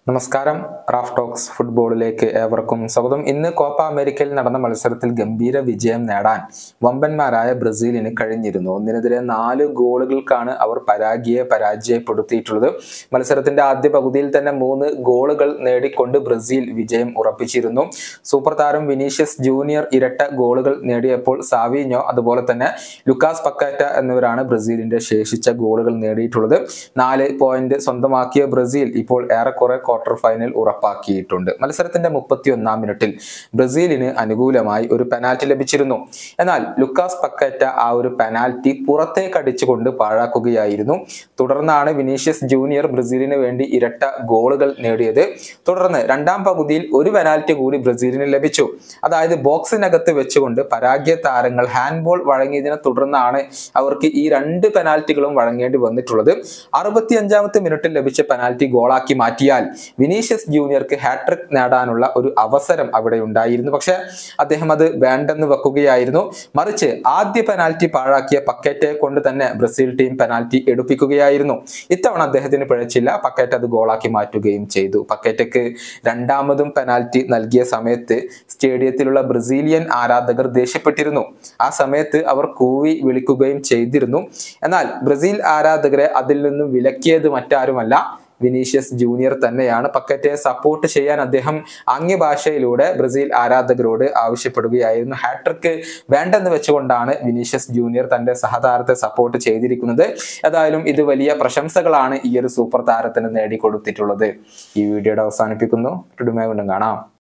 നമസ്കാരം. Raf talks ഫുട്ബോളിലേക്ക് ഏവർക്കും സ്വാഗതം. ഇന്ന് കോപ്പ അമേരിക്കയിൽ നടന്ന മത്സരത്തിൽ ഗംഭീര വിജയം നേടാൻ വമ്പന്മാരായ ബ്രസീലിന് കഴിഞ്ഞിരുന്നു. 1-4 ഗോളുകൾക്കാണ് അവർ പരാജയപ്പെടുത്തിയിട്ടുള്ളത്. മത്സരത്തിന്റെ ആദ്യ പകുതിയിൽ തന്നെ 3 ഗോളുകൾ നേടിക്കൊണ്ട് ബ്രസീൽ വിജയം ഉറപ്പിച്ചിരുന്നു. സൂപ്പർ താരം വിനീഷ്യസ് ജൂനിയർ ഇരട്ട ഗോളുകൾ നേടിയപ്പോൾ സാവിഞ്ഞോ അതുപോലെ തന്നെ ലുക്കാസ് പക്കാറ്റ എന്നിവരാണ് ബ്രസീലിന്റെ ശേഷിച്ച ഗോളുകൾ നേടിയിട്ടുള്ളത്. 4 പോയിന്റ് സ്വന്തമാക്കിയ ബ്രസീൽ ഇപ്പോൾ ഏറെക്കുറെ ക്വാർട്ടർ ഫൈനൽ ഉറപ്പാക്കിയിട്ടുണ്ട്. മത്സരത്തിന്റെ 31-ാം മിനിറ്റിൽ ബ്രസീലിന് അനുകൂലമായി ഒരു പെനാൽറ്റി ലഭിച്ചിരുന്നു. എന്നാൽ ലുക്കാസ് പക്കാറ്റ ആ ഒരു പെനാൽറ്റി പുറത്തേക്ക് അടിച്ചുകൊണ്ട് പാഴാക്കുകയായിരുന്നു. തുടർന്നാണ് വിനീഷ്യസ് ജൂനിയർ ബ്രസീലിന് വേണ്ടി ഇരട്ട ഗോളുകൾ നേടിയത്. തുടർന്ന് രണ്ടാം പകുതിയിൽ ഒരു പെനാൽറ്റി കൂടി ബ്രസീലിന് ലഭിച്ചു. അതായത് ബോക്സിനകത്ത് വെച്ചുകൊണ്ട് പരാഗ്വേ താരങ്ങൾ ഹാൻഡ്ബോൾ വഴങ്ങിയതിനെ തുടർന്നാണ് അവർക്ക് ഈ 2 പെനാൽറ്റികളും വഴങ്ങേണ്ടി വന്നിട്ടുള്ളത്. 65-ാമത്തെ മിനിറ്റിൽ ലഭിച്ച പെനാൽറ്റി ഗോളാക്കി മാറ്റിയാൽ വിനീഷ്യസ് ജൂനിയർക്ക് ഹാട്രിക് നേടാനുള്ള ഒരു അവസരം അവിടെ ഉണ്ടായിരുന്നു. പക്ഷെ അദ്ദേഹം അത് വേണ്ടെന്ന് വെക്കുകയായിരുന്നു. മറിച്ച് ആദ്യ പെനാൽറ്റി പാഴാക്കിയ പക്കേറ്റയെ കൊണ്ട് തന്നെ ബ്രസീൽ ടീം പെനാൽറ്റി എടുപ്പിക്കുകയായിരുന്നു. ഇത്തവണ അദ്ദേഹത്തിന് പിഴച്ചില്ല. പക്കേറ്റ അത് ഗോളാക്കി മാറ്റുകയും ചെയ്തു. പക്കേറ്റയ്ക്ക് രണ്ടാമതും പെനാൽറ്റി നൽകിയ സമയത്ത് സ്റ്റേഡിയത്തിലുള്ള ബ്രസീലിയൻ ആരാധകർ ദേഷ്യപ്പെട്ടിരുന്നു. ആ സമയത്ത് അവർ കൂവി വിളിക്കുകയും ചെയ്തിരുന്നു. എന്നാൽ ബ്രസീൽ ആരാധകരെ അതിൽ നിന്നും വിലക്കിയത് മറ്റാരുമല്ല, വിനീഷ്യസ് ജൂനിയർ തന്നെയാണ്. പക്കറ്റയെ സപ്പോർട്ട് ചെയ്യാൻ അദ്ദേഹം ആംഗ്യഭാഷയിലൂടെ ബ്രസീൽ ആരാധകരോട് ആവശ്യപ്പെടുകയായിരുന്നു. ഹാട്രിക്ക് വേണ്ടെന്ന് വെച്ചുകൊണ്ടാണ് വിനീഷ്യസ് ജൂനിയർ തന്റെ സഹതാരത്തെ സപ്പോർട്ട് ചെയ്തിരിക്കുന്നത്. ഏതായാലും ഇത് വലിയ പ്രശംസകളാണ് ഈ ഒരു സൂപ്പർ താരത്തിന് നേടിക്കൊടുത്തിട്ടുള്ളത്. ഈ വീഡിയോയുടെ അവസാനിപ്പിക്കുന്നു. വീണ്ടും കാണാം.